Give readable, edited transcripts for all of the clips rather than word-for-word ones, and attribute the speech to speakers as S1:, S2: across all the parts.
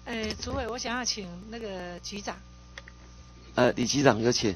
S1: 主委，我想要请那个局长。
S2: 李局长有请。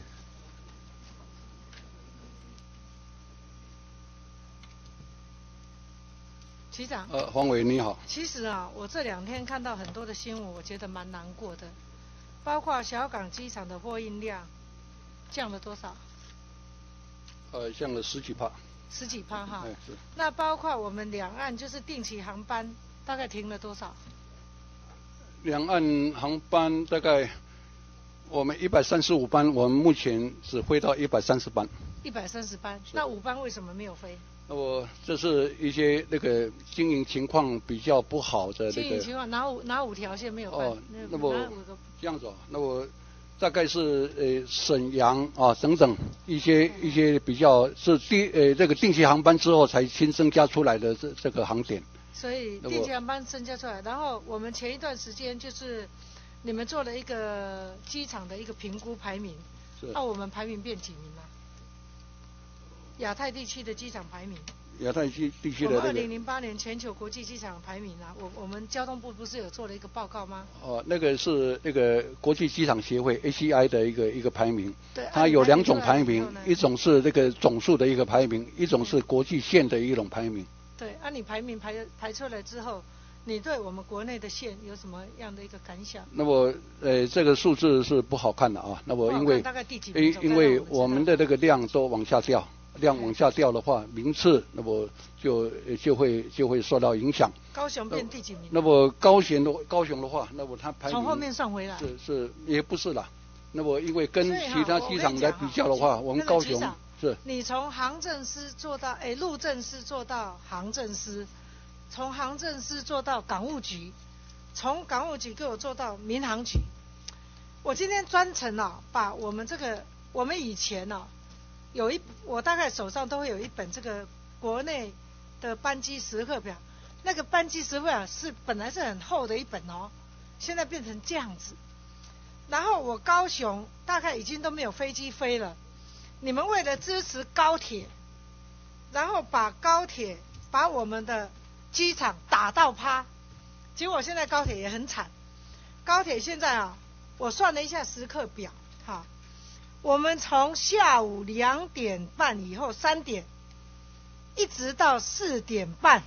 S1: 局长。
S3: 黄委你好。
S1: 其实啊，我这2天看到很多的新闻，我觉得蛮难过的，包括小港机场的货运量降了多少？
S3: 降了10几%。
S1: 10几%哈。
S3: 是。
S1: 那包括我们两岸就是定期航班大概停了多少？
S3: 两岸航班大概我们135班，我们目前只飞到130班。
S1: 130班，那5班为什么没有飞？
S3: 这是一些那个经营情况比较不好的
S1: 经营情况，哪5条线没有办？
S3: 那么这样子那我大概是沈阳啊等等一些比较是这个定期航班之后才新增加出来的这个航点。
S1: 所以定期航班增加出来，然后我们前一段时间就是你们做了一个机场的一个评估排名，我们排名变几名了？亚太地区的机场排名。
S3: 亚太地区的
S1: 我们2008年全球国际机场排名啊，我们交通部不是有做了一个报告吗？
S3: 那个是那个国际机场协会 ACI 的一个排名。
S1: 对。
S3: 它有2种排名，一种是这个总数的一个排名，一种是国际线的一种排名。
S1: 对，你排名排出来之后，你对我们国内的线有什么样的一个感想？
S3: 那么这个数字是不好看的啊。那么因为
S1: 大概第几名？
S3: 因为我们的这个量都往下掉。量往下掉的话，名次那么就会受到影响。
S1: 高雄变第几名？
S3: 那么高雄的话，那么它排名
S1: 从后面算回来。
S3: 是也不是啦。那么因为跟其他机场来比较的话，我们高雄是。
S1: 你从航政司做到路政司做到航政司，从航政司做到港务局，从港务局给我做到民航局。我今天专程把我们我们以前我大概手上都会有一本这个国内的班机时刻表，那个班机时刻表本来是很厚的一本现在变成这样子。然后我高雄大概已经都没有飞机飞了，你们为了支持高铁，然后把我们的机场打到趴，结果现在高铁也很惨。高铁现在我算了一下时刻表我们从下午2点半以后3点一直到4点半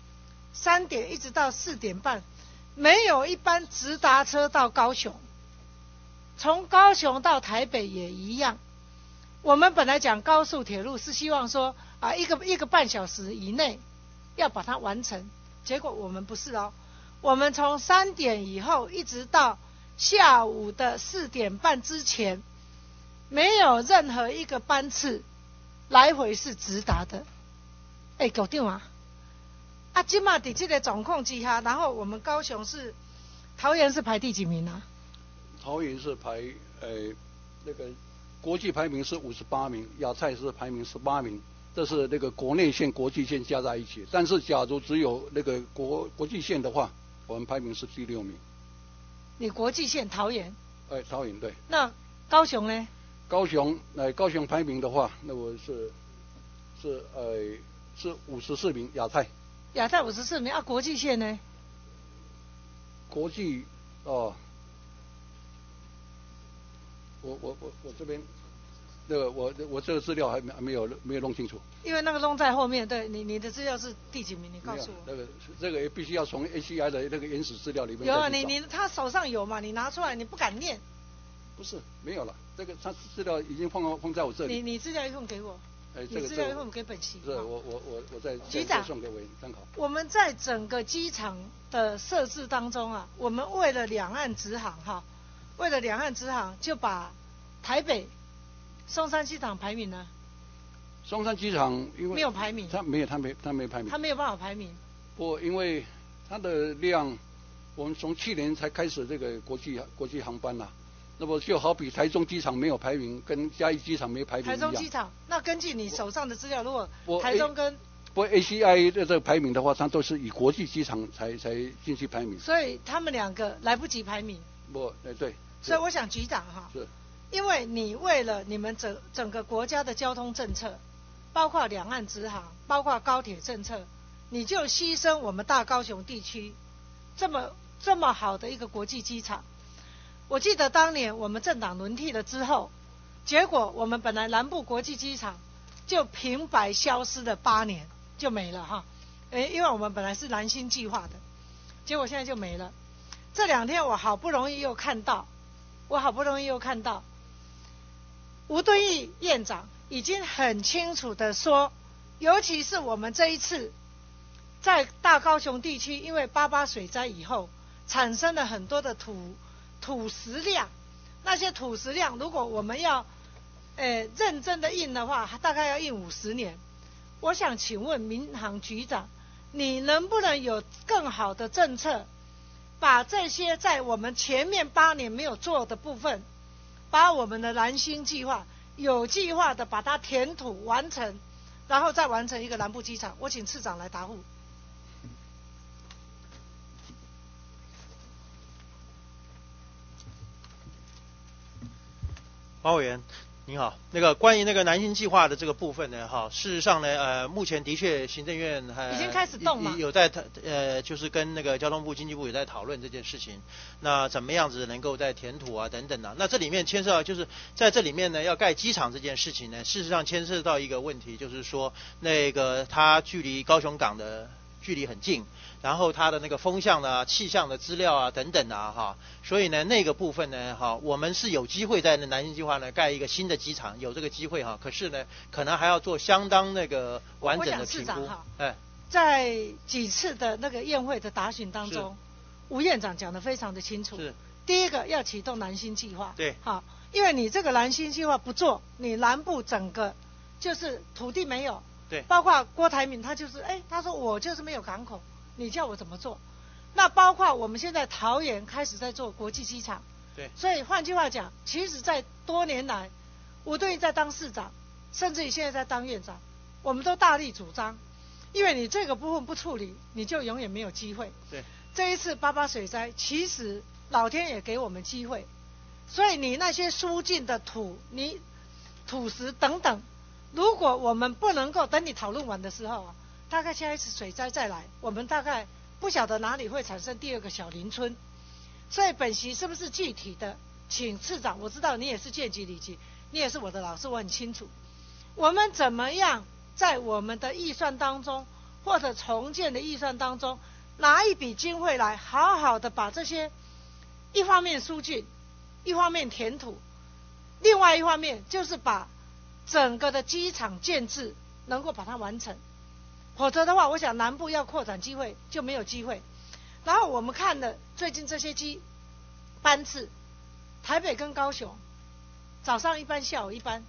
S1: ，3点一直到4点半，没有一班直达车到高雄，从高雄到台北也一样。我们本来讲高速铁路是希望说一个半小时以内要把它完成，结果我们不是我们从3点以后一直到下午的4点半之前，没有任何一个班次来回是直达的。局长现在在这个状况之下，然后我们桃园是排第几名啊？
S3: 桃园是排那个国际排名是58名，亚太是排名18名，这是那个国内线、国际线加在一起。但是假如只有那个国际线的话，我们排名是第6名。
S1: 你国际线桃园？
S3: 桃园对。
S1: 那高雄呢？
S3: 高雄排名的话，那我是54名，亚太
S1: 54名国际线呢？
S3: 国际我这边那个我这个资料还没有弄清楚。
S1: 因为那个弄在后面，对你的资料是第几名？你告诉我。
S3: 这个也必须要从 ACI 的那个原始资料里面。
S1: 有他手上有嘛？你拿出来，你不敢念。
S3: 不是没有了，这个他资料已经放在我这里。
S1: 你资料一份给我。你资料一份给本席。
S3: 是我在
S1: 局长
S3: 送给委员参考。
S1: 我们在整个机场的设置当中我们为了两岸直航就把台北松山机场排名呢？
S3: 松山机场因为
S1: 没有排名，
S3: 他没排名，
S1: 他没有办法排名。
S3: 因为它的量，我们从去年才开始这个国际航班那么就好比台中机场没有排名，跟嘉义机场没排名一样。
S1: 台中机场，那根据你手上的资料，如果台中跟
S3: ACI 的这个排名的话，它都是以国际机场才进去排名。
S1: 所以他们2个来不及排名。
S3: 对。
S1: 所以我想局长
S3: 是。
S1: 因为你为了你们整个国家的交通政策，包括两岸直航，包括高铁政策，你就牺牲我们大高雄地区这么这么好的一个国际机场。我记得当年我们政党轮替了之后，结果我们本来南部国际机场就平白消失了8年就没了哈，因为我们本来是南星计划的，结果现在就没了。这2天我好不容易又看到吴敦义院长已经很清楚的说，尤其是我们这一次在大高雄地区，因为88水灾以后产生了很多的土石量，那些土石量如果我们要认真的印的话，大概要印50年。我想请问民航局长，你能不能有更好的政策，把这些在我们前面8年没有做的部分，把我们的南星计划有计划的把它填土完成，然后再完成一个南部机场？我请次长来答复。
S4: 黄委员您好，关于南星计划的这个部分呢，事实上呢，目前的确行政院
S1: 已经开始动了，
S4: 有在就是跟交通部、经济部也在讨论这件事情。那怎么样子能够在填土啊等等啊？那这里面牵涉到就是在这里面呢，要盖机场这件事情呢，事实上牵涉到一个问题，就是说它距离高雄港的距离很近，然后它的风向啊、气象的资料啊等等啊所以呢那个部分呢我们是有机会在南星计划呢盖一个新的机场，有这个机会可是呢可能还要做相当完整的评估。
S1: 在几次的宴会的答询当中，吴院长讲得非常的清楚。是，第一个要启动南星计划。
S4: 对，
S1: 因为你这个南星计划不做，你南部整个就是土地没有。
S4: 对，
S1: 包括郭台铭他就是他说我就是没有港口，你叫我怎么做？那包括我们现在桃园开始在做国际机场。
S4: 对，
S1: 所以换句话讲，其实在多年来，吴敦义在当市长，甚至于现在在当院长，我们都大力主张，因为你这个部分不处理，你就永远没有机会。
S4: 对，
S1: 这一次88水灾，其实老天也给我们机会，所以你那些疏浚的土石等等，如果我们不能够等你讨论完的时候大概下一次水灾再来，我们大概不晓得哪里会产生第2个小林村。所以本席是不是具体的请次长，我知道你也是县级里级，你也是我的老师，我很清楚我们怎么样在我们的预算当中或者重建的预算当中拿一笔经费来好好的把这些一方面疏浚，一方面填土，另外一方面就是把整个的机场建制能够把它完成，否则的话我想南部要扩展机会就没有机会。然后我们看了最近这些班次，台北跟高雄早上一班下午一班，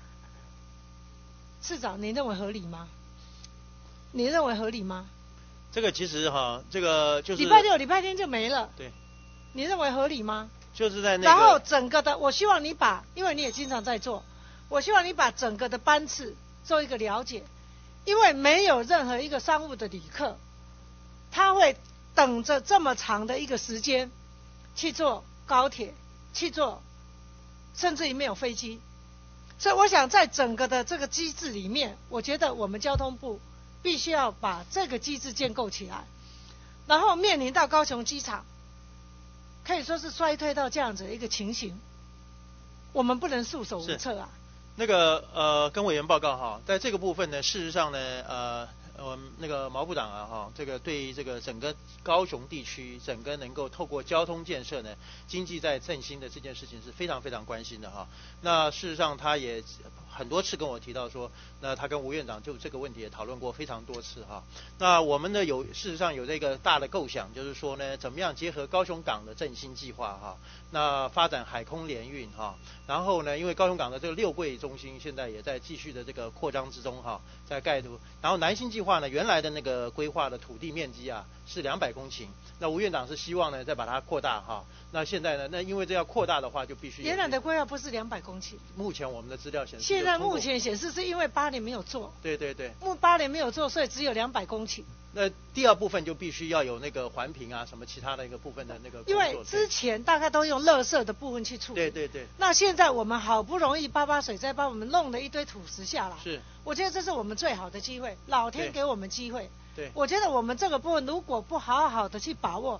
S1: 市长你认为合理吗？你认为合理吗？
S4: 这个其实这个就是
S1: 礼拜6礼拜天就没了。
S4: 对，
S1: 你认为合理吗？
S4: 就是在
S1: 然后整个的，我希望你因为你也经常在做，我希望你把整个的班次做一个了解，因为没有任何一个商务的旅客他会等着这么长的一个时间去坐高铁，去坐甚至于没有飞机。所以我想在整个的这个机制里面，我觉得我们交通部必须要把这个机制建构起来。然后面临到高雄机场可以说是衰退到这样子的一个情形，我们不能束手无策啊。
S4: 跟委员报告在这个部分呢，事实上呢毛部长这个对于这个整个高雄地区整个能够透过交通建设呢，经济在振兴的这件事情是非常非常关心的那事实上他也很多次跟我提到说，那他跟吴院长就这个问题也讨论过非常多次那我们呢事实上有这个大的构想，就是说呢，怎么样结合高雄港的振兴计划那发展海空联运然后呢，因为高雄港的这个6柜中心现在也在继续的这个扩张之中在盖图，然后南星计划呢原来的规划的土地面积是200公顷，那吴院长是希望呢再把它扩大那现在呢，那因为这要扩大的话，就必须
S1: 原来的规划不是200公顷，
S4: 目前我们的资料显示，
S1: 现在目前显示是因为8年没有做，
S4: 对对对
S1: ，8年没有做，所以只有200公顷。
S4: 那第2部分就必须要有环评什么其他的一个部分的
S1: 因为之前大概都用垃圾的部分去处理，
S4: 对对对。
S1: 那现在我们好不容易88水灾把我们弄了一堆土石下来，
S4: 是，
S1: 我觉得这是我们最好的机会，老天给我们机会。
S4: 对，
S1: 我觉得我们这个部分如果不好好的去把握，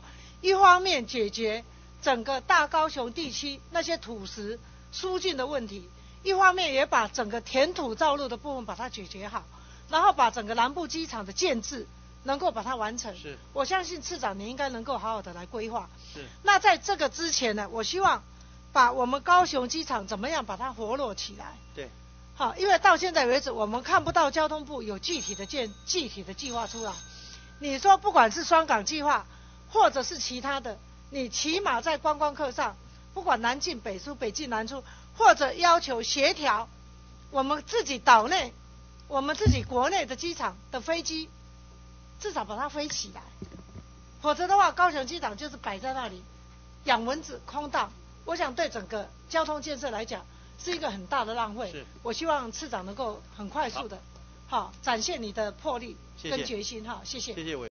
S1: 一方面解决整个大高雄地区那些土石疏浚的问题，一方面也把整个填土造路的部分把它解决好，然后把整个南部机场的建制能够把它完成。
S4: 是，
S1: 我相信次长你应该能够好好的来规划。
S4: 是。
S1: 那在这个之前呢，我希望把我们高雄机场怎么样把它活络起来。
S4: 对。
S1: 好，因为到现在为止，我们看不到交通部有具体的计划出来。你说不管是双港计划，或者是其他的，你起码在观光客上，不管南进北出、北进南出，或者要求协调我们自己岛内、我们自己国内的机场的飞机，至少把它飞起来。否则的话，高雄机场就是摆在那里养蚊子、空荡，我想对整个交通建设来讲是一个很大的浪费。
S4: 是，
S1: 我希望次长能够很快速的，好展现你的魄力跟决心哈，谢谢。
S4: 谢谢委员。